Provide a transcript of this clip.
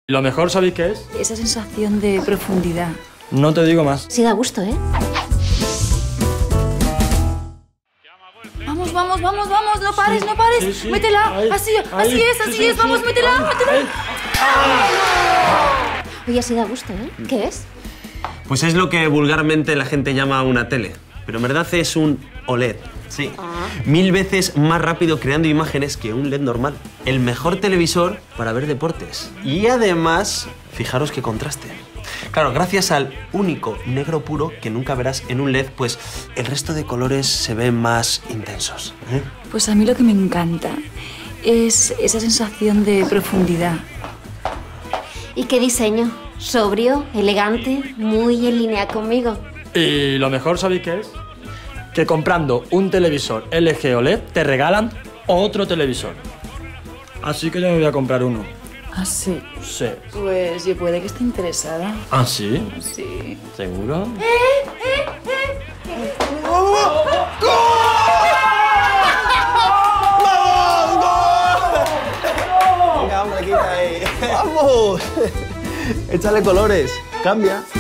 Lo mejor, ¿sabéis qué es? Esa sensación de profundidad. No te digo más. Sí da gusto, ¿eh? Vamos, vamos, vamos, vamos, no pares, no pares. Sí, sí. Métela, Ahí, así ahí. es, vamos, métela, métela. Oye, sí da gusto, ¿eh? ¿Qué es? Pues es lo que vulgarmente la gente llama una tele, pero en verdad es un OLED. Sí. 1000 veces más rápido creando imágenes que un LED normal. El mejor televisor para ver deportes. Y además, fijaros qué contraste. Claro, gracias al único negro puro que nunca verás en un LED, pues el resto de colores se ven más intensos. Pues a mí lo que me encanta es esa sensación de profundidad. ¿Y qué diseño? Sobrio, elegante, muy en línea conmigo. Y lo mejor, ¿sabéis qué es? Que comprando un televisor LG OLED te regalan otro televisor. Así que yo me voy a comprar uno. ¿Ah, sí? Sí. Pues yo puede que esté interesada. ¿Ah, sí? Sí. ¿Seguro? Venga, hombre, quita ahí. ¡Vamos! Échale colores. Cambia.